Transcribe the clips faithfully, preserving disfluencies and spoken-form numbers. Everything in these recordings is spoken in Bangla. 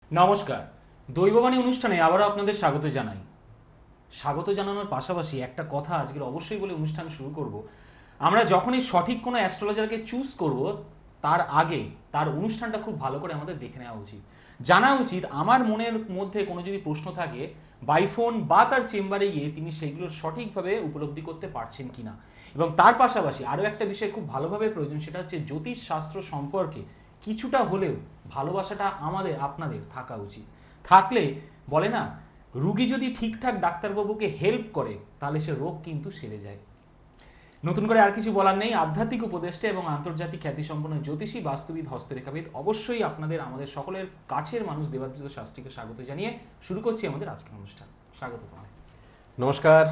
নমস্কার, দৈববাণী অনুষ্ঠানে আবারও আপনাদের স্বাগত জানাই। স্বাগত জানানোর পাশাপাশি একটা কথা আজকের অবশ্যই বলে অনুষ্ঠান শুরু করব। আমরা যখনই সঠিক কোনো অ্যাস্ট্রোলজারকে চুজ করব, তার আগে তার অনুষ্ঠানটা খুব ভালো করে আমাদের দেখে নেওয়া উচিত। জানা উচিত আমার মনের মধ্যে কোনো যদি প্রশ্ন থাকে, বাইফোন বা তার চেম্বারে গিয়ে তিনি সেগুলোর সঠিকভাবে উপলব্ধি করতে পারছেন কিনা। এবং তার পাশাপাশি আরও একটা বিষয় খুব ভালোভাবে প্রয়োজন, সেটা হচ্ছে জ্যোতিষ শাস্ত্র সম্পর্কে কিছুটা হলেও ভালোবাসাটা আমাদের আপনাদের থাকা উচিত। থাকলে বলে না, রুগী যদি ঠিকঠাক ডাক্তারবাবুকে হেল্প করে তাহলে সে রোগ কিন্তু সেরে যায়। নতুন করে আর কিছু বলার নেই। আধ্যাত্মিক উপদেষ্টা এবং আন্তর্জাতিক খ্যাতিসম্পন্ন জ্যোতিষী, বাস্তুবিদ, হস্তরেখাবিদ, অবশ্যই আপনাদের আমাদের সকলের কাছের মানুষ দেবাদ্রিত শাস্ত্রীকে স্বাগত জানিয়ে শুরু করছি আমাদের আজকের অনুষ্ঠান। স্বাগত তোমায়। নমস্কার।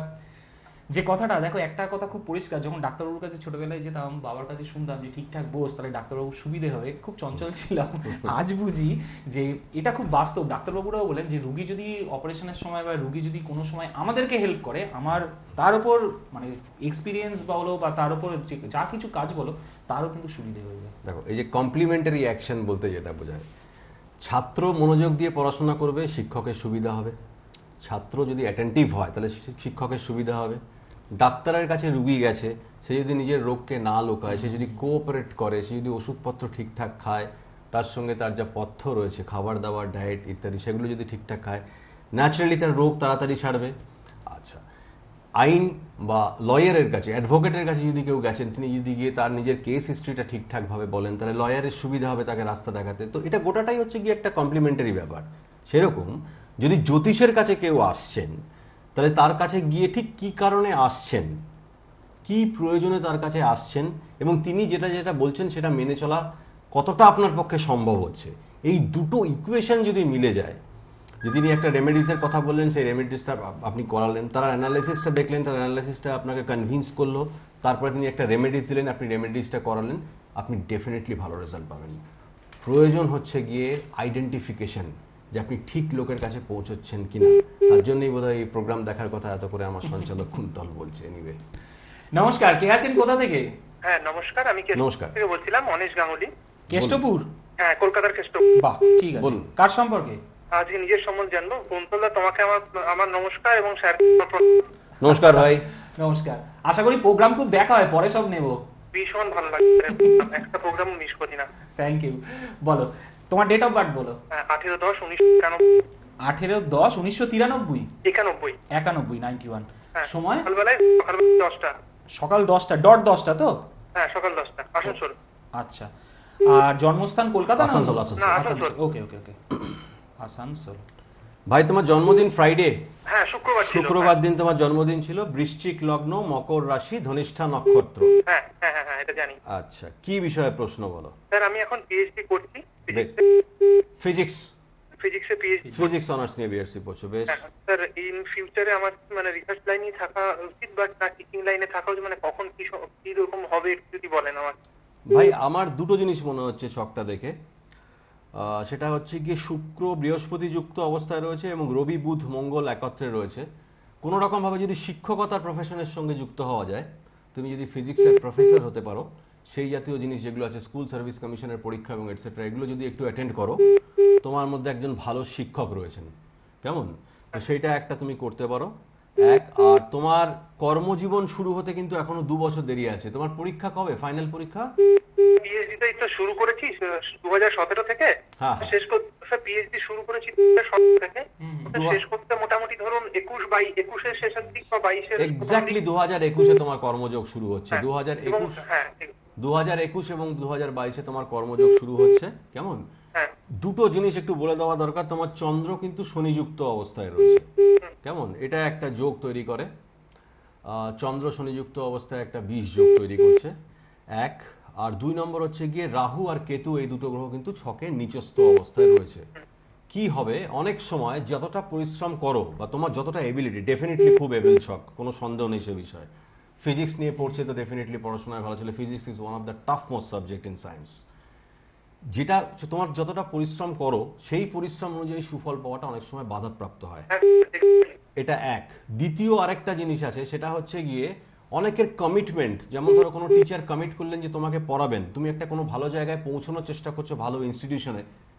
যে কথাটা দেখো, একটা কথা খুব পরিষ্কার, যখন ডাক্তারবাবুর কাছে ছোটবেলায় যেতাম, বাবার কাছে শুনতাম যে ঠিকঠাক বস, তাহলে ডাক্তারবাবুর সুবিধে হবে, খুব চঞ্চল ছিলাম। আজ বুঝি যে এটা খুব বাস্তব। ডাক্তারবাবুরাও বলেন যে রুগী যদি অপারেশনের সময় বা রুগী যদি কোনো সময় আমাদেরকে হেল্প করে, আমার তার উপর মানে এক্সপিরিয়েন্স বলো বা তার উপর যা কিছু কাজ বলো, তারও কিন্তু সুবিধে হয়ে যায়। দেখো, এই যে কমপ্লিমেন্টারি অ্যাকশন বলতে যেটা বোঝায়, ছাত্র মনোযোগ দিয়ে পড়াশোনা করবে, শিক্ষকের সুবিধা হবে। ছাত্র যদি অ্যাটেন্টিভ হয় তাহলে শিক্ষকের সুবিধা হবে। ডাক্তারের কাছে রুগী গেছে, সে যদি নিজের রোগকে না লোকায়, সে যদি কোঅপারেট করে, সে যদি ওষুধপত্র ঠিকঠাক খায়, তার সঙ্গে তার যা পথ্য রয়েছে, খাবার দাবার, ডায়েট ইত্যাদি, সেগুলো যদি ঠিকঠাক খায়, ন্যাচারালি তার রোগ তাড়াতাড়ি সারবে। আচ্ছা, আইন বা লয়ারের কাছে, অ্যাডভোকেটের কাছে যদি কেউ গেছেন, তিনি যদি গিয়ে তার নিজের কেস হিস্ট্রিটা ঠিকঠাকভাবে বলেন, তাহলে লয়ারের সুবিধা হবে তাকে রাস্তা দেখাতে। তো এটা গোটাটাই হচ্ছে গিয়ে একটা কমপ্লিমেন্টারি ব্যাপার। সেরকম যদি জ্যোতিষের কাছে কেউ আসছেন, তাহলে তার কাছে গিয়ে ঠিক কি কারণে আসছেন, কি প্রয়োজনে তার কাছে আসছেন, এবং তিনি যেটা যেটা বলছেন সেটা মেনে চলা কতটা আপনার পক্ষে সম্ভব হচ্ছে, এই দুটো ইকুয়েশন যদি মিলে যায়, যে তিনি একটা রেমেডিসের কথা বললেন, সেই রেমেডিসটা আপনি করালেন, তার অ্যানালাইসিসটা দেখলেন, তার অ্যানালাইসিসটা আপনাকে কনভিন্স করলো, তারপরে তিনি একটা রেমেডিস দিলেন, আপনি রেমেডিসটা করালেন, আপনি ডেফিনেটলি ভালো রেজাল্ট পাবেন। প্রয়োজন হচ্ছে গিয়ে আইডেন্টিফিকেশন, যে আপনি ঠিক লোকের কাছে পৌঁছচ্ছেন কিনা। তার জন্যই বোধহয় এই প্রোগ্রাম দেখার কথা এত করে আমার সঞ্চালক কুন্তল বলছে। এনিওয়ে, নমস্কার, কে আছেন, কোথা থেকে? হ্যাঁ নমস্কার, আমি নমস্কার থেকে বলছিলাম, অনিশ গাঙ্গুলি। কেষ্টপুর? হ্যাঁ, কলকাতার কেষ্টপুর। বাহ, ঠিক আছে। বলুন। কার সম্পর্কে? আজকে নিজের সম্বন্ধে জানবো। কুন্তলদা, তোমাকে আমার আমার নমস্কার, এবং স্যার নমস্কার ভাই। নমস্কার। আশা করি প্রোগ্রাম খুব দেখা হয়, পরে সব নেব। ভীষণ ভালো লাগছে, একটা প্রোগ্রাম মিস করি না। Thank you. বলো, তোমার ডেট অফ বার্থ বলো। আঠেরো দশ উনিশশো একানব্বই। আঠেরো দশ উনিশশো তিরানব্বই। একানব্বই। একানব্বই, নাইনটি ওয়ান। হ্যাঁ, সময়? সকালবেলায় সকালবেলা দশটা। সকাল দশটা, ডট দশটা তো? হ্যাঁ, সকাল দশটা, আসানসোল। আচ্ছা। আর জন্মস্থান কলকাতা না? আসানসোল, না, আসানসোল। আসানসোল। ওকে ওকে ওকে, আসানসোল। ভাই, তোমার জন্মদিন ফ্রাইডে? হ্যাঁ, শুক্রবার ছিল। শুক্রবার দিন তোমার জন্মদিন ছিল। বৃশ্চিক লগ্ন, মকর রাশি, ধনিষ্ঠা নক্ষত্র। হ্যাঁ হ্যাঁ হ্যাঁ হ্যাঁ, এটা জানি। আচ্ছা, কি বিষয়ে প্রশ্ন বলো। স্যার, আমি এখন পিএইচডি করছি ফিজিক্স। ফিজিক্সে পিএইচডি। ফিজিক্স অনার্স নিয়ে বিএসসি পড়ছো, বেশ। স্যার, ইন ফিউচারে আমার মানে রিসার্চ লাইনে থাকা উচিত বা টিচিং লাইনে থাকা উচিত, মানে কখন কি স- কি রকম হবে একটু যদি বলেন আমার। ভাই, আমার দুটো জিনিস মনে হচ্ছে ছকটা দেখে। আহ, সেটা হচ্ছে গিয়ে শুক্র বৃহস্পতি যুক্ত অবস্থায় রয়েছে এবং রবি বুধ মঙ্গল একত্রে রয়েছে। কোনো রকমভাবে যদি শিক্ষকতার প্রফেশনের সঙ্গে যুক্ত হওয়া যায়, তুমি যদি ফিজিক্সের প্রফেসর হতে পারো, সেই জাতীয় জিনিস যেগুলো আছে, স্কুল সার্ভিস কমিশনের পরীক্ষা এবং এটসেট্রা, এগুলো যদি একটু অ্যাটেন্ড করো, তোমার মধ্যে একজন ভালো শিক্ষক রয়েছেন, কেমন? তো সেইটা একটা তুমি করতে পারো। এক, আর তোমার কর্মজীবন শুরু হতে কিন্তু এখনো দু বছর দেরি আছে। তোমার পরীক্ষা কবে, ফাইনাল পরীক্ষা? পিএইচডি তো শুরু করেছি দু হাজার সতেরো থেকে। হ্যাঁ, হ্যাঁ। শেষ করতে স্যার পিএইচডি শুরু করেছি দু হাজার সতেরো থেকে। ওটা দু- শেষ করতে মোটামুটি ধরুন একুশ বাই একুশের শেষের দিক বা বাইশের এক্স্যাক্টলি দু হাজার একুশে তোমার কর্মযোগ শুরু হচ্ছে। দু হাজার একুশ হ্যাঁ ঠিক। দু হাজার একুশ এবং দু হাজার বাইশে তোমার কর্মযোগ শুরু হচ্ছে, কেমন? হ্যাঁ দুটো জিনিস একটু বলে দেওয়া দরকার। তোমার চন্দ্র কিন্তু শনিযুক্ত অবস্থায় রয়েছে, কেমন? এটা একটা যোগ তৈরি করে। আহ, চন্দ্র শনিযুক্ত অবস্থায় একটা বিষ যোগ তৈরি করছে, এক। আর দুই নম্বর হচ্ছে গিয়ে রাহু আর কেতু, এই দুটো গ্রহ কিন্তু ছকে নিচস্থ অবস্থায় রয়েছে। কি হবে, অনেক সময় যতটা পরিশ্রম করো বা তোমার যতটা এবিলিটি, ডেফিনেটলি খুব এবেল ছক, কোনো সন্দেহ নেই সে বিষয়ে। ফিজিক্স নিয়ে পড়ছে তো ডেফিনেটলি পড়াশোনায় ভালো ছিল। Physics is one of the tough most subject in science. যেটা তোমার যতটা পরিশ্রম করো, সেই পরিশ্রম অনুযায়ী সুফল পাওয়াটা অনেক সময় বাধাপ্রাপ্ত হয়। হ্যাঁ, এটা এক। দ্বিতীয় আরেকটা জিনিস আছে, সেটা হচ্ছে গিয়ে অনেকের কমিটমেন্ট। যেমন ধরো কোনো টিচার কমিট করলেন যে তোমাকে পড়াবেন, তুমি একটা কোনো ভালো জায়গায় পৌঁছানোর চেষ্টা করছো, ভালো ইনস্টিটিউশনে,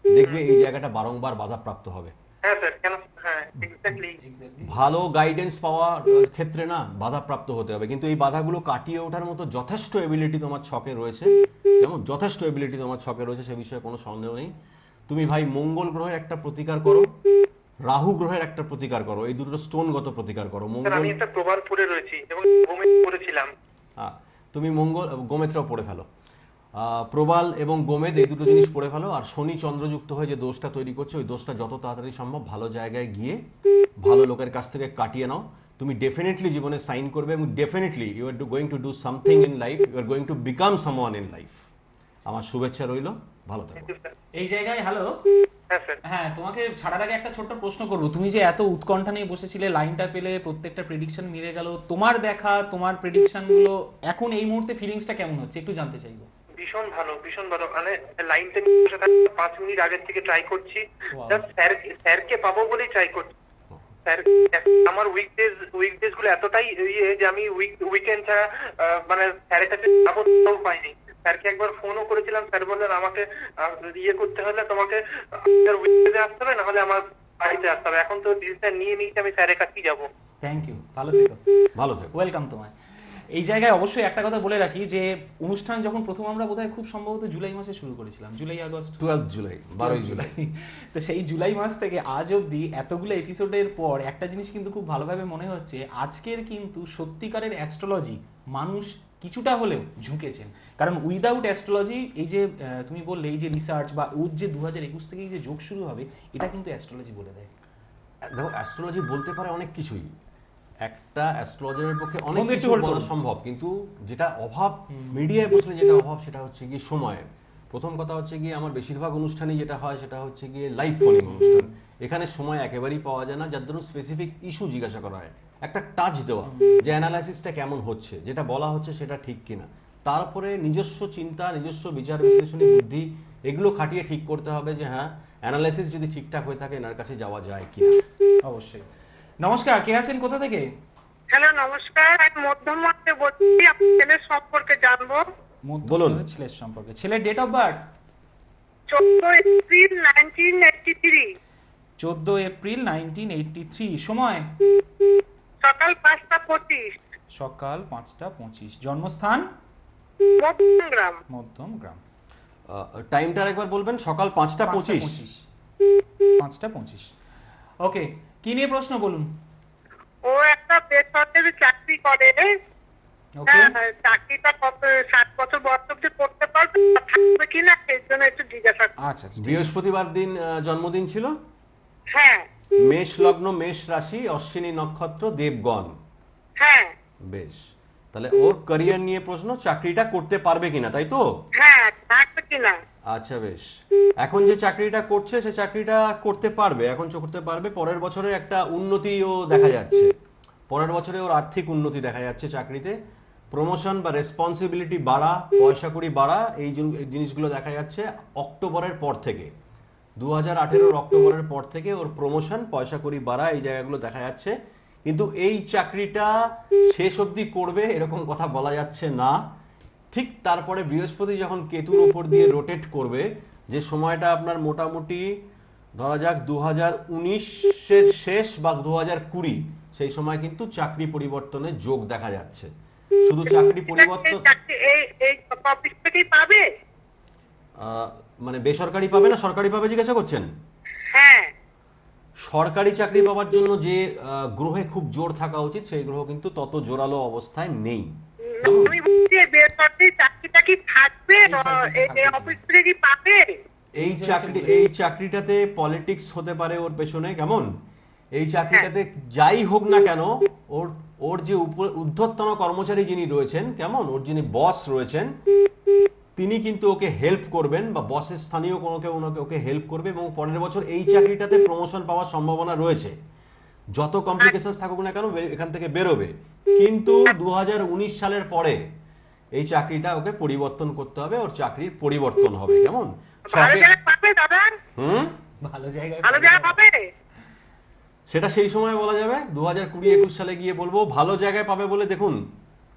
দেখবে এই জায়গাটা বারংবার বাধাপ্রাপ্ত হবে। হ্যাঁ স্যার, কেন? হ্যাঁ এক্স্যাক্টলি। এক্স্যাক্টলি ভালো গাইডেন্স পাওয়ার ক্ষেত্রে না বাধাপ্রাপ্ত হতে হবে, কিন্তু এই বাধাগুলো কাটিয়ে ওঠার মতো যথেষ্ট এবিলিটি তোমার ছকে রয়েছে, যেমন যথেষ্ট এবিলিটি তোমার ছকে রয়েছে, সে বিষয়ে কোনো সন্দেহ নেই। তুমি ভাই মঙ্গল গ্রহের একটা প্রতিকার করো, রাহু গ্রহের একটা প্রতিকার করো, এই দুটো স্টোনগত প্রতিকার করো। স্যার মঙ্গল, আমি একটা প্রবাল পড়ে রয়েছি এবং ঘুমে পড়েছিলাম। হ্যাঁ, তুমি মঙ্গল গোমেদটাও পড়ে ফেলো, আহ, প্রবাল এবং গোমেদ এই দুটো জিনিস পড়ে ফেলো। আর শনি চন্দ্রযুক্ত হয়ে যে দোষটা তৈরি করছে, ওই দোষটা যত তাড়াতাড়ি সম্ভব ভালো জায়গায় গিয়ে ভালো লোকের কাছ থেকে কাটিয়ে নাও। তুমি ডেফিনেটলি জীবনে সাইন করবে এবং definitely you are going to do something in life, you are going to become someone in life. আমার শুভেচ্ছা রইল, ভালো থাকো। Thank you sir. এই জায়গায় হ্যালো, হ্যাঁ স্যার। হ্যাঁ তোমাকে ছাড়ার আগে একটা ছোট্ট প্রশ্ন করবো। তুমি যে এত উৎকণ্ঠা নিয়ে বসেছিলে, লাইনটা পেলে, প্রত্যেকটা প্রেডিকশন মিলে গেল, তোমার দেখা তোমার প্রেডিকশন গুলো এখন এই মুহূর্তে ফিলিংসটা কেমন হচ্ছে একটু জানতে চাইবো। ভীষণ ভালো, ভীষণ ভালো। মানে লাইনটা নিয়ে বসে থাকতে পাঁচ মিনিট আগের থেকে ট্রাই করছি, Wow. জাস্ট স্যার স্যারকে পাবো বলেই ট্রাই করছি। স্যার আমার উইকডেজ উইকডেজ গুলো এতটাই ইয়ে যে আমি উইক উইকেন্ড ছাড়া আহ, মানে স্যারের কাছে যাবো তাও পাইনি। স্যারকে একবার ফোনও করেছিলাম, স্যার বললেন আমাকে আহ, ইয়ে করতে হলে তোমাকে উইকডেজে আসতে হবে, না হলে আমার বাড়িতে আসতে হবে। এখন তো ডিসিশন নিয়ে নিয়েছি, আমি স্যারের কাছেই যাবো। থ্যাংক ইউ, ভালো থেকো। ভালো থেকো। ওয়েলকাম তোমায়। এই জায়গায় অবশ্যই একটা কথা বলে রাখি যে অনুষ্ঠান যখন প্রথম আমরা বোধহয় খুব সম্ভবত জুলাই মাসে শুরু করেছিলাম, জুলাই আগস্ট টুয়েলভ জুলাই, বারোই জুলাই। তো সেই জুলাই মাস থেকে আজ অবধি এতগুলো এপিসোডের পর একটা জিনিস কিন্তু খুব ভালোভাবে মনে হচ্ছে, আজকের কিন্তু সত্যিকারের অ্যাস্ট্রোলজি মানুষ কিছুটা হলেও ঝুঁকেছেন। কারণ উইদাউট অ্যাস্ট্রোলজি, এই যে আহ, তুমি বললে এই যে রিসার্চ বা ওর যে দু হাজার একুশ থেকে এই যে যোগ শুরু হবে, এটা কিন্তু অ্যাস্ট্রোলজি বলে দেয়। দেখো, অ্যাস্ট্রোলজি বলতে পারে অনেক কিছুই, একটা অ্যাস্ট্রোলজারের পক্ষে অনেক বন্ধু, একটু কিছু hold বলা করুন। সম্ভব, কিন্তু যেটা অভাব মিডিয়ায় বসলে যেটা অভাব সেটা হচ্ছে গিয়ে সময়ের। প্রথম কথা হচ্ছে গিয়ে আমার বেশিরভাগ অনুষ্ঠানই যেটা হয় সেটা হচ্ছে গিয়ে লাইভ ফোনিং অনুষ্ঠান, এখানে সময় একেবারেই পাওয়া যায় না, যার জন্য স্পেসিফিক ইস্যু জিজ্ঞাসা করা হয়, একটা টাচ দেওয়া যে অ্যানালাইসিসটা কেমন হচ্ছে, যেটা বলা হচ্ছে সেটা ঠিক কিনা, তারপরে নিজস্ব চিন্তা, নিজস্ব বিচার বিশ্লেষণী বুদ্ধি এগুলো খাটিয়ে ঠিক করতে হবে যে হ্যাঁ অ্যানালাইসিস যদি ঠিকঠাক হয়ে থাকে এনার কাছে যাওয়া যায় কিনা। অবশ্যই। নমস্কার, কে আছেন, কোথা থেকে? হ্যালো নমস্কার, আমি মধ্যমাতে বলছি, আপনার ছেলের সম্পর্কে জানবো। বলুন। মধ্যপ্রদেশের ছেলের সম্পর্কে। ছেলের ডেট অফ বার্থ চোদ্দ এপ্রিল নাইনটিন এইটটি থ্রি, চোদ্দ এপ্রিল নাইনটিন এইটটি থ্রি। সময় সকাল পাঁচটা পঁচিশ, সকাল পাঁচটা পঁচিশ। জন্মস্থান মধ্যমগ্রাম। মধ্যম গ্রাম। টাইমটা একবার বলবেন। সকাল পাঁচটা পঁচিশ। পাঁচটা পঁচিশ। ওকে, কি নিয়ে প্রশ্ন বলুন। ও একটা বেসরকারি চাকরি করে। ওকে, হ্যাঁ, চাকরিটা কত সাত বছর বয়স অব্দি করতে পারবে, থাকবে কিনা এই জন্য একটু জিজ্ঞাসা করছি। আচ্ছা আচ্ছা, ঠিক আছে। বৃহস্পতিবার দিন আহ, জন্মদিন ছিল। হ্যাঁ মেষ লগ্ন, মেষ রাশি, অশ্বিনী নক্ষত্র, দেবগণ। হ্যাঁ বেশ, তাহলে ওর ক্যারিয়ার নিয়ে প্রশ্ন, চাকরিটা করতে পারবে কিনা, তাই তো? হ্যাঁ, থাকবে কিনা। আচ্ছা বেশ, এখন যে চাকরিটা করছে সে চাকরিটা করতে পারবে, এখন চো- করতে পারবে। পরের বছরে একটা উন্নতিও দেখা যাচ্ছে, পরের বছরে ওর আর্থিক উন্নতি দেখা যাচ্ছে, চাকরিতে প্রমোশন বা রেসপন্সিবিলিটি বাড়া, পয়সা কড়ি বাড়া, এই জিন- এই জিনিসগুলো দেখা যাচ্ছে অক্টোবরের পর থেকে। দু হাজার আঠেরোর অক্টোবরের পর থেকে ওর প্রমোশন, পয়সা কড়ি বাড়া, এই জায়গাগুলো দেখা যাচ্ছে। কিন্তু এই চাকরিটা শেষ অবধি করবে এরকম কথা বলা যাচ্ছে না। ঠিক তারপরে বৃহস্পতি যখন কেতুর ওপর দিয়ে রোটেট করবে, যে সময়টা আপনার মোটামুটি ধরা যাক দু হাজার উনিশের শেষ বা দু হাজার কুড়ি, সেই সময় কিন্তু চাকরি পরিবর্তনের যোগ দেখা যাচ্ছে। শুধু চাকরি পরিবর্তন এই চাকরি এই এই অফিস থেকেই পাবে? আহ, মানে বেসরকারি পাবে না সরকারি পাবে জিজ্ঞাসা করছেন? হ্যাঁ। সরকারি চাকরি পাওয়ার জন্য যে আহ, গ্রহে খুব জোর থাকা উচিত, সেই গ্রহ কিন্তু তত জোরালো অবস্থায় নেই। আমি বলছি বেসরকারি চাকরিটা কি থাকবে, এই চাকরিটা এই থাকবে। অফিস থেকে কি পাবে? এই চাকরি এই চাকরিটাতে পলিটিক্স হতে পারে ওর পেছনে, কেমন? এই চাকরিটাতে যাই হোক না কেন, ওর ওর যে উপর ঊর্ধ্বতন কর্মচারী যিনি রয়েছেন, কেমন, ওর যিনি বস রয়েছেন, তিনি কিন্তু ওকে হেল্প করবেন, বা বসের স্থানীয় কোনো কেউ ওনাকে ওকে হেল্প করবে, এবং পরের বছর এই চাকরিটাতে প্রমোশন পাওয়ার সম্ভাবনা রয়েছে। যত কমপ্লিকেশন থাকুক না কেন বে- এখান থেকে বেরোবে। কিন্তু দু হাজার উনিশ সালের পরে এই চাকরিটা ওকে পরিবর্তন করতে হবে, ওর চাকরির পরিবর্তন হবে, কেমন? ভালো ছকে- জায়গায় পাবে দাদা? হুম ভালো জায়গায় ভালো জায়গা পাবে? সেটা সেই সময় বলা যাবে, দু হাজার কুড়ি একুশ সালে গিয়ে বলবো। ভালো জায়গায় পাবে বলে দেখুন,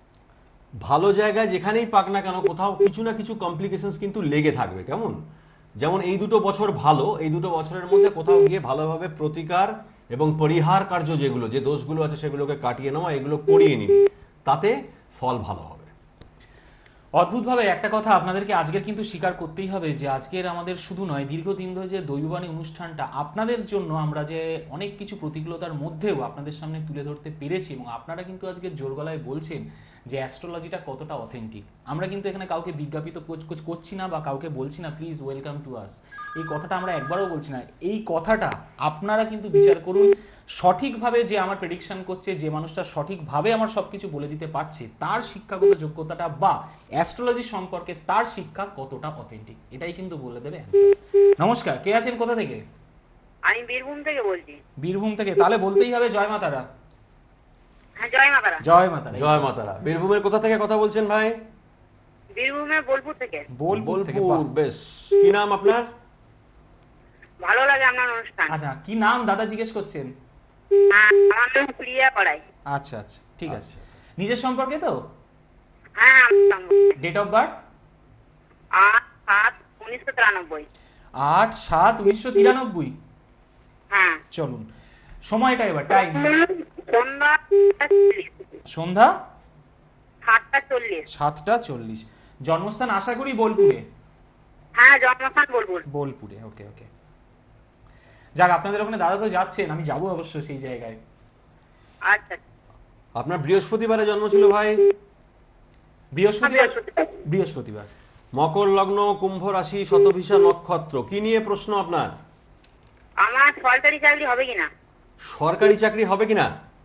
ভালো জায়গায় যেখানেই পাক না কেন কোথাও কিছু না কিছু কমপ্লিকেশনস কিন্তু লেগে থাকবে, কেমন? যেমন এই দুটো বছর ভালো, এই দুটো বছরের মধ্যে কোথাও গিয়ে ভালোভাবে প্রতিকার এবং পরিহার কার্য যেগুলো, যে দোষগুলো আছে সেগুলোকে কাটিয়ে নেওয়া, এগুলো করিয়ে নিন, তাতে ফল ভালো হবে। অদ্ভুতভাবে একটা কথা আপনাদেরকে আজকের কিন্তু স্বীকার করতেই হবে যে আজকের আমাদের শুধু নয়, দীর্ঘদিন ধরে যে দৈববাণী অনুষ্ঠানটা আপনাদের জন্য আমরা যে অনেক কিছু প্রতিকূলতার মধ্যেও আপনাদের সামনে তুলে ধরতে পেরেছি, এবং আপনারা কিন্তু আজকে জোর গলায় বলছেন যে অ্যাস্ট্রোলজিটা কতটা অথেন্টিক। আমরা কিন্তু এখানে কাউকে বিজ্ঞাপিত করছি না বা কাউকে বলছি না প্লিজ ওয়েলকাম টু আস, এই কথাটা আমরা একবারও বলছি না। এই কথাটা আপনারা কিন্তু বিচার করুন, সঠিকভাবে যে আমার প্রেডিকশন করছে, যে মানুষটা সঠিকভাবে আমার সবকিছু বলে দিতে পারছে, তার শিক্ষাগত যোগ্যতাটা বা অ্যাস্ট্রোলজি সম্পর্কে তার শিক্ষা কতটা অথেন্টিক, এটাই কিন্তু বলে দেবে অ্যান্সার। নমস্কার, কে আছেন, কোথা থেকে? আমি বীরভূম থেকে বলছি। বীরভূম থেকে, তাহলে বলতেই হবে জয় মাতারা। হ্যাঁ, জয় মা তারা। জয় মাতারা। জয় মাতারা। বীরভূমের কোথা থেকে কথা বলছেন ভাই? বীরভূমের বোলপুর থেকে। বোলপুর থেকে, বোলপুর, বেশ। কি নাম আপনার? ভালো লাগে আপনার অনুষ্ঠান। আচ্ছা, কি নাম দাদা জিজ্ঞেস করছেন? হ্যাঁ, আমার নাম প্রিয়া পড়াই। আচ্ছা আচ্ছা, ঠিক আছে। নিজের সম্পর্কে তো? হ্যাঁ, আমার ডেট অফ বার্থ? আট সাত উনিশশো তিরানব্বই। আট সাত উনিশশো তিরানব্বই। হ্যাঁ। চলুন, সময়টা এবার টাইম। সন্ধ্যা সন্ধ্যা সাতটা চল্লিশ। সাতটা চল্লিশ। জন্মস্থান আশা করি বোলপুরে। হ্যাঁ, জন্মস্থান বোলপুর। বোলপুরে, ওকে ওকে। যাক, আপনাদের ওখানে দাদা তো যাচ্ছেন, আমি যাবো অবশ্য সেই জায়গায়। আচ্ছা। আপনার বৃহস্পতিবারে জন্ম ছিল ভাই? বৃহস্পতিবার। বৃহস্পতিবার। মকর লগ্ন, কুম্ভ রাশি, শতভিষা নক্ষত্র। কি নিয়ে প্রশ্ন আপনার? আমার সরকারি চাকরি হবে কিনা? সরকারি চাকরি হবে কিনা?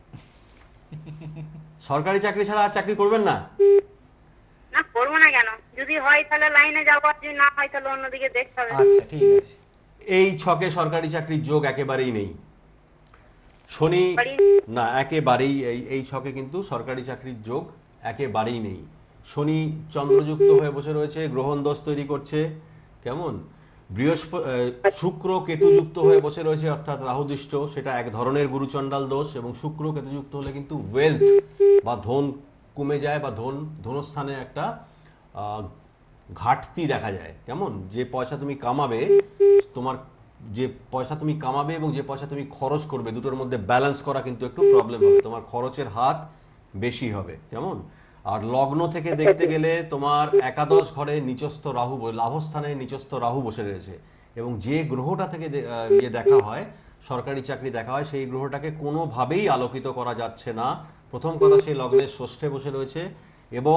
সরকারি চাকরি ছাড়া আর চাকরি করবেন না? না, করবো না কেন? যদি হয় তাহলে লাইনে যাবো, আর যদি না হয় তাহলে অন্যদিকে দেখতে হবে। আচ্ছা, ঠিক আছে। এই ছকে সরকারি চাকরির যোগ একেবারেই নেই। শনি না, একেবারেই এই এই ছকে কিন্তু সরকারি চাকরির যোগ একেবারেই নেই। শনি চন্দ্রযুক্ত হয়ে বসে রয়েছে, গ্রহণ দোষ তৈরি করছে। কেমন? বৃহস্পতি শুক্র কেতুযুক্ত হয়ে বসে রয়েছে, অর্থাৎ রাহুদৃষ্ট, সেটা এক ধরনের গুরুচণ্ডাল দোষ। এবং শুক্র কেতুযুক্ত হলে কিন্তু ওয়েলথ বা ধন কমে যায়, বা ধন ধনস্থানে একটা ঘাটতি দেখা যায়। কেমন? যে পয়সা তুমি কামাবে, তোমার যে পয়সা তুমি কামাবে এবং যে পয়সা তুমি খরচ করবে, দুটোর মধ্যে ব্যালেন্স করা কিন্তু একটু প্রবলেম হবে, তোমার খরচের হাত বেশি হবে। কেমন? আর লগ্ন থেকে দেখতে গেলে তোমার একাদশ ঘরে নিচস্থ রাহু, লাভস্থানে নিচস্থ রাহু বসে রয়েছে, এবং যে গ্রহটা থেকে ইয়ে দেখা হয়, সরকারি চাকরি দেখা হয়, সেই গ্রহটাকে কোনোভাবেই আলোকিত করা যাচ্ছে না। প্রথম কথা, সেই লগ্নের ষষ্ঠে বসে রয়েছে, এবং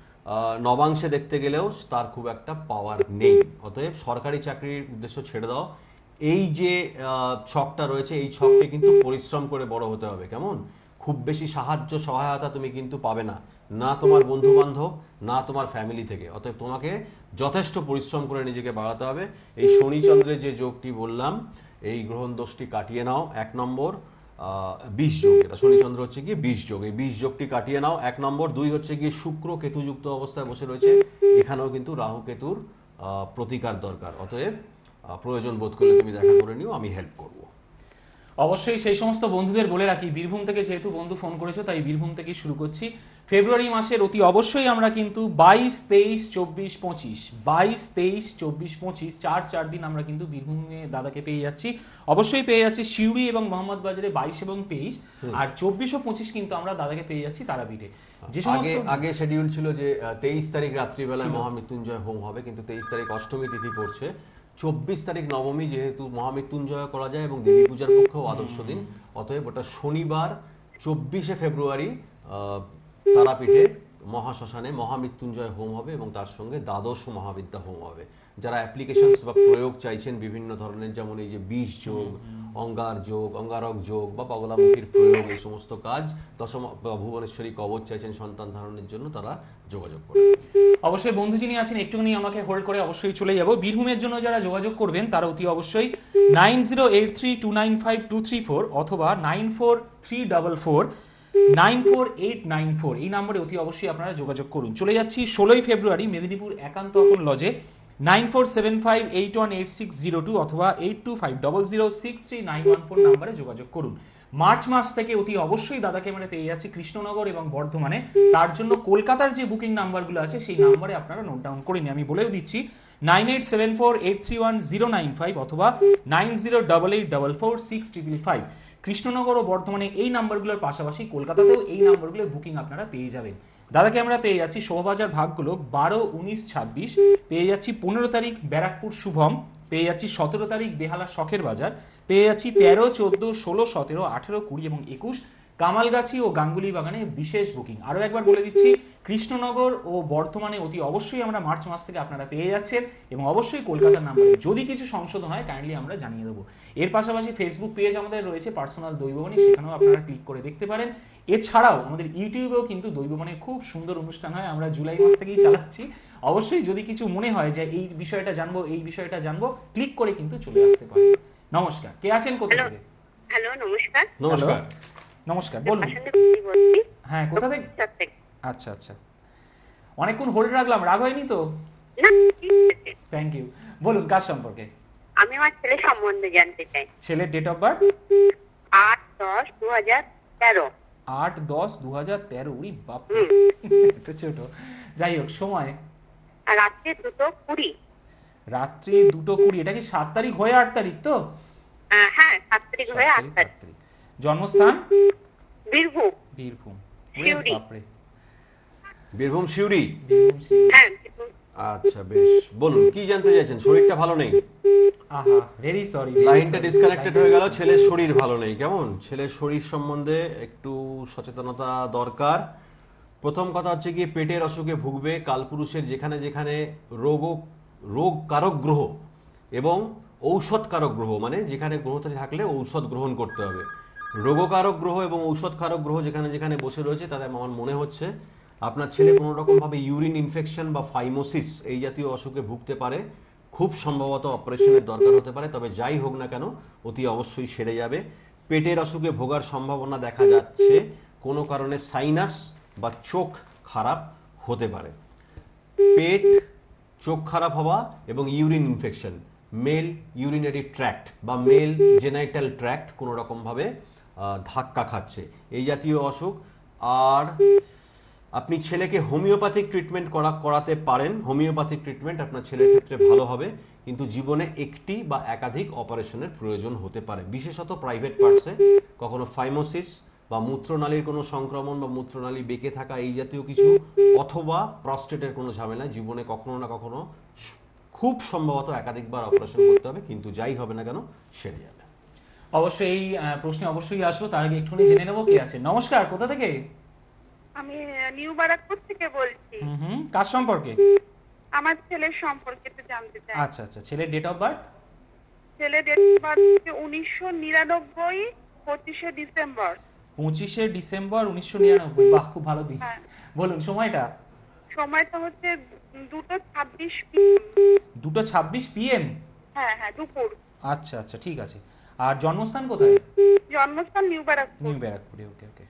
নবাংশে দেখতে গেলেও তার খুব একটা পাওয়ার নেই। অতএব সরকারি চাকরির উদ্দেশ্য ছেড়ে দাও। এই যে ছকটা রয়েছে, এই ছককে কিন্তু পরিশ্রম করে বড় হতে হবে। কেমন? খুব বেশি সাহায্য সহায়তা তুমি কিন্তু পাবে না, না তোমার বন্ধু বান্ধব, না তোমার ফ্যামিলি থেকে। অতএব তোমাকে যথেষ্ট পরিশ্রম করে নিজেকে বাড়াতে হবে। এই শনিচন্দ্রের যে যোগটি বললাম, এই গ্রহণ দোষটি কাটিয়ে নাও। এক নম্বর বিষ যোগ, এটা শনিচন্দ্র হচ্ছে গিয়ে বিষ যোগ, এই বিষ যোগটি কাটিয়ে নাও এক নম্বর। দুই হচ্ছে গিয়ে শুক্র কেতুযুক্ত অবস্থায় বসে রয়েছে, এখানেও কিন্তু রাহু কেতুর প্রতিকার দরকার। অতএব প্রয়োজন বোধ করলে তুমি দেখা করে নিও, আমি হেল্প করব। অবশ্যই সেই সমস্ত বন্ধুদের বলে রাখি, বীরভূম থেকে যেহেতু বন্ধু ফোন করেছো, তাই বীরভূম থেকে শুরু করছি। ফেব্রুয়ারি মাসের অতি অবশ্যই আমরা কিন্তু বাইশ তেইশ চব্বিশ পঁচিশ বাইশ তেইশ চব্বিশ পঁচিশ চার চার দিন আমরা কিন্তু বীরভূমে দাদাকে পেয়ে যাচ্ছি। অবশ্যই পেয়ে যাচ্ছি সিউড়ি এবং মোহাম্মদ বাজারে বাইশ এবং তেইশ, আর চব্বিশ ও পঁচিশ কিন্তু আমরা দাদাকে পেয়ে যাচ্ছি তারাপীঠে। যে সমস্ত আগে শিডিউল ছিল যে তেইশ তারিখ রাত্রিবেলায় মহামৃত্যুঞ্জয় হোম হবে, কিন্তু তেইশ তারিখ অষ্টমী তিথি পড়ছে। চব্বিশ তারিখ নবমী, যেহেতু মহামৃত্যুঞ্জয় করা যায় এবং দেবী পূজার পক্ষেও আদর্শ দিন, অতএব ওটা শনিবার চব্বিশে ফেব্রুয়ারি তারাপীঠে মহাশ্মশানে মহামৃত্যুঞ্জয় হোম হবে, এবং তার সঙ্গে দ্বাদশ মহাবিদ্যা হোম হবে। যারা অ্যাপ্লিকেশনস বা প্রয়োগ চাইছেন বিভিন্ন ধরনের, যেমন এই যে বিষ যোগ, অঙ্গার যোগ, অঙ্গারক যোগ বা পগলামুখীর প্রয়োগ, এই সমস্ত কাজ, দশম ভুবনেশ্বরী কবচ চাইছেন সন্তান ধারণের জন্য, তারা যোগাযোগ করবেন। অবশ্যই বন্ধু যিনি আছেন একটুখানি আমাকে হোল্ড করে অবশ্যই চলে যাব। বীরভূমের জন্য যারা যোগাযোগ করবেন তারা অতি অবশ্যই nine zero eight three two nine five two three four অথবা nine four three double four nine four eight nine four এই নম্বরে অতি অবশ্যই আপনারা যোগাযোগ করুন। চলে যাচ্ছি ষোলোই ফেব্রুয়ারি মেদিনীপুর একান্ত আপন লজে, nine four seven five eight one eight six zero two অথবা eight two five double zero six three nine one four নাম্বারে যোগাযোগ করুন। মার্চ মাস থেকে অতি অবশ্যই দাদাকে মানে পেয়ে যাচ্ছি কৃষ্ণনগর এবং বর্ধমানে। তার জন্য কলকাতার যে বুকিং নাম্বারগুলো আছে সেই নাম্বারে আপনারা নোট ডাউন করে নিন। আমি বলেও দিচ্ছি nine eight seven four eight three one zero nine five অথবা nine zero double eight double four six triple five. Krishnanagar ও বর্ধমানে এই নাম্বারগুলোর পাশাপাশি কলকাতাতেও এই নাম্বারগুলোর বুকিং আপনারা পেয়ে যাবেন। দাদাকে আমরা পেয়ে যাচ্ছি শোভাবাজার ভাগগুলো বারো উনিশ ছাব্বিশ, পেয়ে যাচ্ছি পনেরো তারিখ ব্যারাকপুর শুভম, পেয়ে যাচ্ছি সতেরো তারিখ বেহালা শখের বাজার, পেয়ে যাচ্ছি তেরো চোদ্দ ষোলো সতেরো আঠেরো কুড়ি এবং একুশ কামালগাছি ও গাঙ্গুলি বাগানে বিশেষ বুকিং। আরও একবার বলে দিচ্ছি, কৃষ্ণনগর ও বর্ধমানে অতি অবশ্যই আমরা মার্চ মাস থেকে আপনারা পেয়ে যাচ্ছেন এবং অবশ্যই কলকাতার নাম্বারে যদি কিছু সংশোধন হয় কাইন্ডলি আমরা জানিয়ে দেবো। এর পাশাপাশি ফেসবুক পেজ আমাদের রয়েছে পার্সোনাল দৈববাণী, সেখানেও আপনারা ক্লিক করে দেখতে পারেন। এছাড়াও আমাদের ইউটিউবেও কিন্তু দৈববাণীর খুব সুন্দর অনুষ্ঠান হয়, আমরা জুলাই মাস থেকেই চালাচ্ছি। অবশ্যই যদি কিছু মনে হয় যে এই বিষয়টা জানবো এই বিষয়টা জানবো ক্লিক করে কিন্তু চলে আসতে পারেন। নমস্কার, কে আছেন কোথা থেকে? হ্যালো, নমস্কার। নমস্কার। নমস্কার, বলুন। হ্যাঁ, কোথা থেকে? আচ্ছা আচ্ছা, অনেকক্ষণ হোল্ড রাখলাম, রাগ হয়নি তো? Thank you. বলুন কার সম্পর্কে? আমি আমার ছেলে সম্বন্ধে জানতে চাই। ছেলের ডেট অফ বার্থ? আট দশ দু হাজার তেরো। আট দশ দু হাজার তেরো। উরি বাপ, এত ছোট। যাই হোক, সময়? আর রাত্রে দুটো কুড়ি। রাত্রি দুটো কুড়ি। এটা কি সাত তারিখ হয়ে আট তারিখ তো? হ্যাঁ, সাত তারিখ হয়ে আট তারিখ। জন্মস্থান? বীরভূম। বীরভূম। শিউরি। বাপরে, বীরভূম শিউরি। বীরভূম শিউরি। হ্যাঁ, আচ্ছা বেশ, বলুন কি জানতে চাইছেন? শরীরটা ভালো নেই? আহা, ভেরি সরি, লাইনটা ডিসকানেক্টেড হয়ে গেল। ছেলের শরীর ভালো নেই, কেমন? ছেলের শরীর সম্বন্ধে একটু সচেতনতা দরকার। প্রথম কথা হচ্ছে কি, পেটের অসুখে ভুগবে। কালপুরুষের যেখানে যেখানে রোগ রোগ কারক গ্রহ এবং ঔষধ কারক গ্রহ, মানে যেখানে গ্রহটা থাকলে ঔষধ গ্রহণ করতে হবে, রোগকারক গ্রহ এবং ঔষধ কারক গ্রহ যেখানে যেখানে বসে রয়েছে, তাতে আমার মনে হচ্ছে আপনার ছেলে কোনো রকম ভাবে ইউরিন ইনফেকশন বা ফাইমোসিস এই জাতীয় অসুখে ভুগতে পারে। খুব সম্ভবত অপারেশনের দরকার হতে পারে, তবে যাই হোক না কেন অতি অবশ্যই সেরে যাবে। পেটের অসুখে ভোগার সম্ভাবনা দেখা যাচ্ছে, কোনো কারণে সাইনাস বা চোখ খারাপ হতে পারে। পেট, চোখ খারাপ হওয়া এবং urine infection, male urinary tract বা মেল জেনাইটাল ট্র্যাক্ট কোনো রকমভাবে ধাক্কা খাচ্ছে, এই জাতীয় অসুখ। আর আপনি ছেলেকে হোমিওপ্যাথিক ট্রিটমেন্ট করা করাতে পারেন। হোমিওপ্যাথিক ট্রিটমেন্ট আপনার ছেলের ক্ষেত্রে ভালো হবে, কিন্তু জীবনে একটি বা একাধিক অপারেশনের প্রয়োজন হতে পারে, বিশেষত প্রাইভেট পার্টসে কখনো ফাইমোসিস বা মূত্রনালীর কোনো সংক্রমণ বা মূত্রনালী বেঁকে থাকা এই জাতীয় কিছু, অথবা প্রস্টেটের কোনো ঝামেলা জীবনে কখনো না কখনো খুব সম্ভবত একাধিকবার অপারেশন করতে হবে, কিন্তু যাই হবে না কেন সেরে যাবে। অবশ্যই এই প্রশ্নে অবশ্যই আসবো, তার আগে একটুখানি জেনে নেবো কে আছে। নমস্কার, কোথা থেকে? আমি নিউ বারাকপুর থেকে বলছি। হুম হুম, কার সম্পর্কে? আমার ছেলের সম্পর্কে একটু জানতে চাই। আচ্ছা আচ্ছা, ছেলের ডেট অফ বার্থ? ছেলের ডেট অফ বার্থ উনিশশো নিরানব্বই পঁচিশে ডিসেম্বর। পঁচিশে ডিসেম্বর উনিশশো নিরানব্বই। বাহ, খুব ভালো দিন। বলুন সময়টা। সময়টা হচ্ছে দুটো ছাব্বিশ। দুটো ছাব্বিশ পিএম। হ্যাঁ হ্যাঁ, দুপুর। আচ্ছা আচ্ছা, ঠিক আছে। আর জন্মস্থান কোথায়? জন্মস্থান নিউ বারাকপুর। নিউ ব্যারাকপুরে। ওকে ওকে,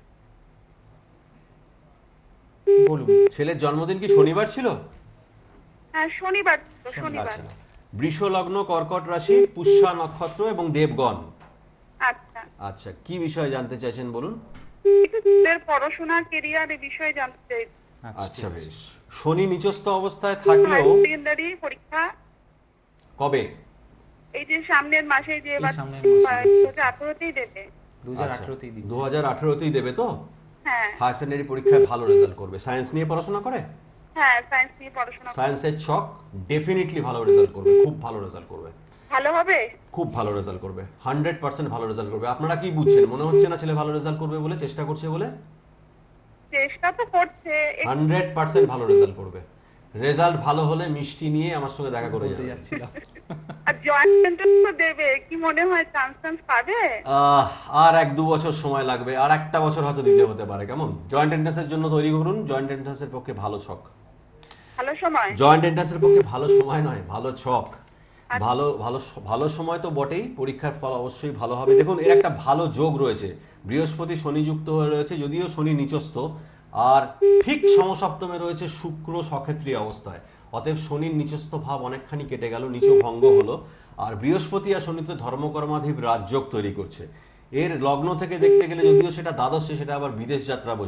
বলুন। ছেলের জন্মদিন কি শনিবার ছিল? হ্যাঁ, শনিবার। শনিবার। আচ্ছা, বৃষ লগ্ন, কর্কট রাশি, পুষ্যা নক্ষত্র এবং দেবগণ। আচ্ছা আচ্ছা, কি বিষয়ে জানতে চাইছেন বলুন? একটু ছেলের পড়াশোনা, কেরিয়ার এই বিষয়ে জানতে চাই। আচ্ছা বেশ, শনি নিচস্থ অবস্থায় থাকলেও সেকেন্ডারি পরীক্ষা কবে? এই যে সামনের মাসে, যে এই এবার সামনের দু মাসে। হাজার আঠারোতেই দেবে। দু হাজার আঠারোতেই দিচ্ছে। দু হাজার আঠারোতেই দেবে তো? হ্যাঁ হায়ার সেকেন্ডারি পরীক্ষায় ভালো রেজাল্ট করবে। সায়েন্স নিয়ে পড়াশোনা করে? হ্যাঁ, সায়েন্স নিয়ে পড়াশোনা করে। সায়েন্সের ছক ডেফিনেটলি ভালো রেজাল্ট করবে, খুব ভালো রেজাল্ট করবে। ভালো হবে? খুব ভালো রেজাল্ট করবে, হান্ড্রেড পার্সেন্ট ভালো রেজাল্ট করবে। আপনারা কি বুঝছেন? মনে হচ্ছে না ছেলে ভালো রেজাল্ট করবে বলে? চেষ্টা করছে বলে? চেষ্টা তো করছে। একটু- হান্ড্রেড পার্সেন্ট ভালো রেজাল্ট করবে। রেজাল্ট ভালো হলে মিষ্টি নিয়ে আমার সঙ্গে দেখা করে বলতে যাবে। যাচ্ছিলাম। আর জয়েন্ট এন্ট্রান্স তো দেবে, কি মনে হয় চান্স চান্স পাবে? আহ, আর এক দু বছর সময় লাগবে, আর একটা বছর হয়তো দিতে হতে পারে। কেমন? জয়েন্ট এন্ট্রান্সের জন্য তৈরি করুন। জয়েন্ট এন্ট্রান্সের পক্ষে ভালো ছক। ভালো সময়? জয়েন্ট এন্ট্রান্সের পক্ষে ভালো সময় নয়, ভালো ছক। ভালো ভালো ভালো সময় তো বটেই, পরীক্ষার ফল অবশ্যই ভালো হবে। দেখুন, এর একটা ভালো যোগ রয়েছে, বৃহস্পতি শনি যুক্ত হয়ে রয়েছে, যদিও শনি নিচস্থ, আর ঠিক সমসপ্তমে রয়েছে শুক্র সক্ষেত্রী অবস্থায়। অতএব শনির নিচস্থ ভাব অনেকখানি কেটে গেল, নিচ ভঙ্গ হলো। আর বৃহস্পতি আর শনিতে ধর্মকর্মাধিপ রাজযোগ তৈরি করছে। এর লগ্ন থেকে দেখতে গেলে যদিও সেটা দ্বাদশে, সেটা আবার বিদেশ যাত্রা বোঝায়।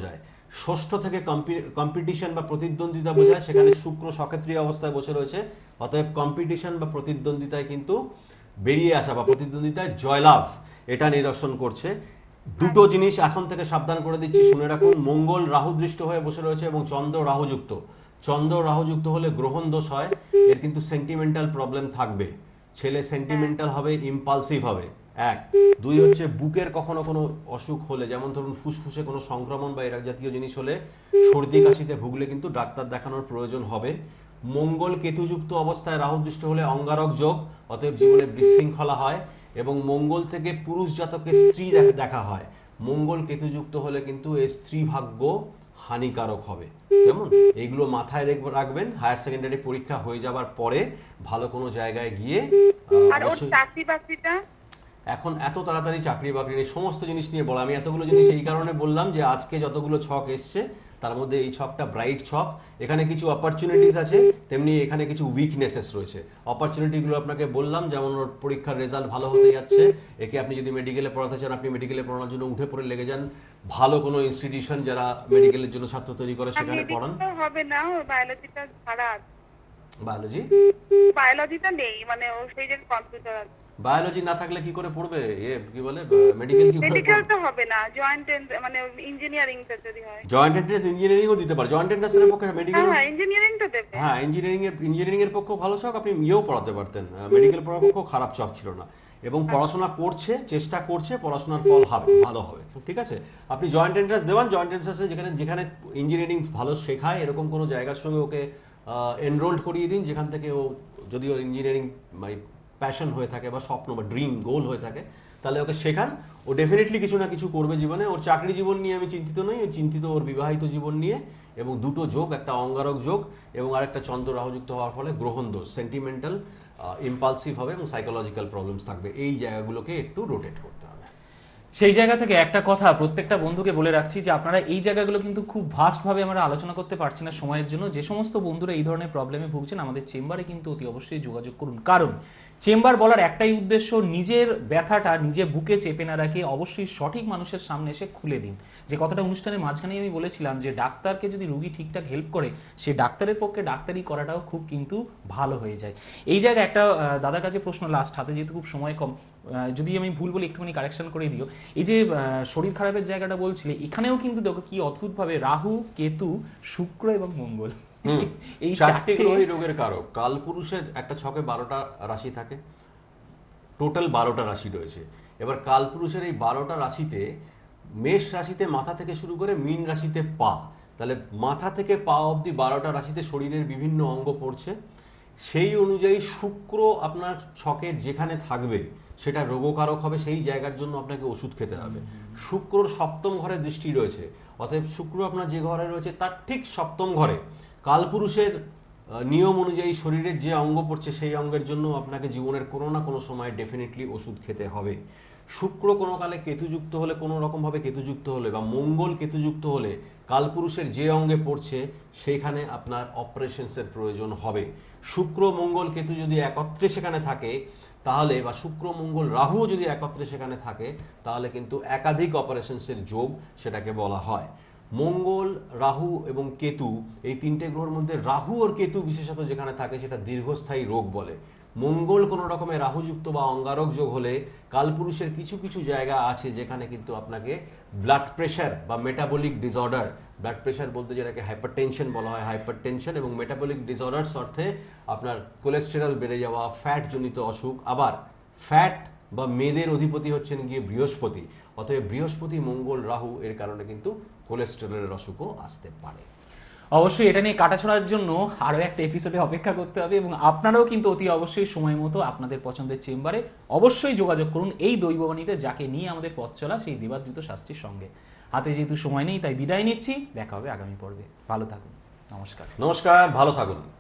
ষষ্ঠ থেকে কম্পিটিশন বা প্রতিদ্বন্দ্বিতা বোঝায়, সেখানে শুক্র সক্ষেত্রীয় অবস্থায় বসে রয়েছে। অতএব কম্পিটিশন বা প্রতিদ্বন্দ্বিতায় কিন্তু বেরিয়ে আসা বা প্রতিদ্বন্দ্বিতায় জয়লাভ এটা নিদর্শন করছে। দুটো জিনিস এখন থেকে সাবধান করে দিচ্ছি, শুনে রাখুন। মঙ্গল রাহু দৃষ্ট হয়ে বসে রয়েছে এবং চন্দ্র রাহুযুক্ত। চন্দ্র রাহুযুক্ত হলে গ্রহণ দোষ হয়, এর কিন্তু সেন্টিমেন্টাল প্রবলেম থাকবে। ছেলে সেন্টিমেন্টাল হবে, ইম্পালসিভ হবে, এক। দুই হচ্ছে বুকের কখনো কোনো অসুখ হলে, যেমন ধরুন ফুসফুসে কোনো সংক্রমণ বা এরা জাতীয় জিনিস হলে, সর্দি কাশিতে ভুগলে কিন্তু ডাক্তার দেখানোর প্রয়োজন হবে। মঙ্গল কেতুযুক্ত অবস্থায় রাহু দৃষ্ট হলে অঙ্গারক যোগ, অতএব জীবনে বিশৃঙ্খলা হয়। এবং মঙ্গল থেকে পুরুষ জাতকে স্ত্রী দেখা হয়। মঙ্গল কেতুযুক্ত হলে কিন্তু এই স্ত্রী ভাগ্য হানিকারক হবে। কেমন? এইগুলো মাথায় রাখবেন। হায়ার সেকেন্ডারি পরীক্ষা হয়ে যাবার পরে ভালো কোনো জায়গায় গিয়ে আর ওর চাকরি বাকরিটা এখন এত তাড়াতাড়ি চাকরি বাকরি নেই, সমস্ত জিনিস নিয়ে বলা। আমি এতগুলো জিনিস এই কারণে বললাম যে আজকে যতগুলো ছক এসছে তার মধ্যে এই ছকটা ব্রাইট ছক। এখানে কিছু অপরচুনিটিস আছে, তেমনি এখানে কিছু উইকনেসেস রয়েছে। অপরচুনিটিগুলো আপনাকে বললাম, যেমন ওর পরীক্ষার রেজাল্ট ভালো হতে যাচ্ছে। একে আপনি যদি মেডিকেলে পড়াতে চান, আপনি মেডিকেলে পড়ানোর জন্য উঠে পড়ে লেগে যান। ভালো কোনো ইনস্টিটিউশন যারা মেডিকেলের জন্য ছাত্র তৈরি করে সেখানে পড়ান। হবে না, ও বায়োলজিটা ছাড়া। বায়োলজি বায়োলজিটা নেই, মানে ও সেই যে কম্পিউটার। বায়োলজি না থাকলে কি করে পড়বে? এ কি বলে মেডিকেল কি মেডিকেল তো হবে না, জয়েন্ট মানে ইঞ্জিনিয়ারিং টা যদি হয়। জয়েন্ট এন্ট্রান্স ইঞ্জিনিয়ারিং ও দিতে পারে। জয়েন্ট এন্ট্রান্সের পক্ষে মেডিকেল, হ্যাঁ ইঞ্জিনিয়ারিং তো দেবে। হ্যাঁ ইঞ্জিনিয়ারিং এর ইঞ্জিনিয়ারিং এর পক্ষে ভালো ছক, আপনি ইয়েও পড়াতে পারতেন। মেডিকেল পড়ার পক্ষে খারাপ ছক ছিল না। এবং পড়াশোনা করছে, চেষ্টা করছে, পড়াশোনার ফল হবে, ভালো হবে। ঠিক আছে, আপনি জয়েন্ট এন্ট্রান্স দেওয়ান। জয়েন্ট এন্ট্রান্সে যেখানে যেখানে ইঞ্জিনিয়ারিং ভালো শেখায় এরকম কোনো জায়গার সঙ্গে ওকে এনরোল্ড করিয়ে দিন, যেখান থেকে ও যদি ওর ইঞ্জিনিয়ারিং প্যাশন হয়ে থাকে বা স্বপ্ন বা ড্রিম গোল হয়ে থাকে, তাহলে ওকে শেখান। ও ডেফিনেটলি কিছু না কিছু করবে জীবনে। ওর চাকরি জীবন নিয়ে আমি চিন্তিত নই, চিন্তিত ওর বিবাহিত জীবন নিয়ে। এবং দুটো যোগ, একটা অঙ্গারক যোগ এবং আরেকটা চন্দ্র রাহুযুক্ত হওয়ার ফলে গ্রহণ দোষ, সেন্টিমেন্টাল, ইম্পালসিভ হবে এবং সাইকোলজিক্যাল প্রবলেমস থাকবে। এই জায়গাগুলোকে একটু রোটেট করতে হবে। সেই জায়গা থেকে একটা কথা প্রত্যেকটা বন্ধুকে বলে রাখছি যে আপনারা এই জায়গাগুলো কিন্তু খুব ভাস্টভাবে আমরা আলোচনা করতে পারছি না সময়ের জন্য। যে সমস্ত বন্ধুরা এই ধরনের প্রবলেমে ভুগছেন, আমাদের চেম্বারে কিন্তু অতি অবশ্যই যোগাযোগ করুন। কারণ চেম্বার বলার একটাই উদ্দেশ্য, নিজের ব্যথাটা নিজে বুকে চেপে না রাখে অবশ্যই সঠিক মানুষের সামনে এসে খুলে দিন। যে কথাটা অনুষ্ঠানের মাঝখানে আমি বলেছিলাম যে ডাক্তারকে যদি রুগী ঠিকঠাক হেল্প করে, সে ডাক্তারের পক্ষে ডাক্তারি করাটাও খুব কিন্তু ভালো হয়ে যায়। এই জায়গায় একটা দাদার কাছে প্রশ্ন লাস্ট, হাতে যেহেতু খুব সময় কম, যদি আমি ভুল বলি একটুখানি কারেকশন করে দিও। এই যে শরীর খারাপের জায়গাটা বলছিলে, এখানেও কিন্তু দেখো কি অদ্ভুতভাবে রাহু, কেতু, শুক্র এবং মঙ্গল এই চারটি গ্রহই রোগের কারক। কালপুরুষের একটা ছকে বারোটা রাশি থাকে, টোটাল বারোটা রাশি রয়েছে। এবার কালপুরুষের এই বারোটা রাশিতে মেষ রাশিতে মাথা থেকে শুরু করে মীন রাশিতে পা, তাহলে মাথা থেকে পা অবধি বারোটা রাশিতে শরীরের বিভিন্ন অঙ্গ পড়ছে। সেই অনুযায়ী শুক্র আপনার ছকের যেখানে থাকবে সেটা রোগকারক হবে, সেই জায়গার জন্য আপনাকে ওষুধ খেতে হবে। শুক্রর সপ্তম ঘরে দৃষ্টি রয়েছে, অতএব শুক্র আপনার যে ঘরে রয়েছে তার ঠিক সপ্তম ঘরে কালপুরুষের নিয়ম অনুযায়ী শরীরের যে অঙ্গ পড়ছে সেই অঙ্গের জন্য আপনাকে জীবনের কোনো না কোনো সময় ডেফিনেটলি ওষুধ খেতে হবে। শুক্র কোনো কালে কেতুযুক্ত হলে, কোনো রকমভাবে কেতুযুক্ত হলে বা মঙ্গল কেতুযুক্ত হলে কালপুরুষের যে অঙ্গে পড়ছে সেইখানে আপনার অপারেশনসের প্রয়োজন হবে। শুক্র মঙ্গল কেতু যদি একত্রে সেখানে থাকে তাহলে, বা শুক্র মঙ্গল রাহু যদি একত্রে সেখানে থাকে তাহলে কিন্তু একাধিক অপারেশনসের যোগ সেটাকে বলা হয়। মঙ্গল, রাহু এবং কেতু এই তিনটে গ্রহের মধ্যে রাহু আর কেতু বিশেষত যেখানে থাকে সেটা দীর্ঘস্থায়ী রোগ বলে। মঙ্গল কোনো রকমের রাহুযুক্ত বা অঙ্গারক যোগ হলে কালপুরুষের কিছু কিছু জায়গা আছে যেখানে কিন্তু আপনাকে ব্লাড প্রেশার বা মেটাবলিক ডিসঅর্ডার, ব্লাড প্রেশার বলতে যেটাকে হাইপারটেনশন বলা হয়, হাইপারটেনশন এবং মেটাবলিক ডিসঅর্ডার্স অর্থে আপনার কোলেস্টেরল বেড়ে যাওয়া, ফ্যাট জনিত অসুখ। আবার ফ্যাট বা মেদের অধিপতি হচ্ছেন গিয়ে বৃহস্পতি, অতএব বৃহস্পতি, মঙ্গল, রাহু এর কারণে কিন্তু কোলেস্টেরলের অসুখও আসতে পারে। অবশ্যই এটা নিয়ে কাটাছড়ার জন্য আরও একটা এপিসোডে অপেক্ষা করতে হবে এবং আপনারাও কিন্তু অতি অবশ্যই সময় মতো আপনাদের পছন্দের চেম্বারে অবশ্যই যোগাযোগ করুন এই দৈববাণীতে, যাকে নিয়ে আমাদের পথ চলা সেই দেবাদৃত শাস্ত্রীর সঙ্গে। হাতে যেহেতু সময় নেই তাই বিদায় নিচ্ছি, দেখা হবে আগামী পর্বে। ভালো থাকুন, নমস্কার। নমস্কার, ভালো থাকুন।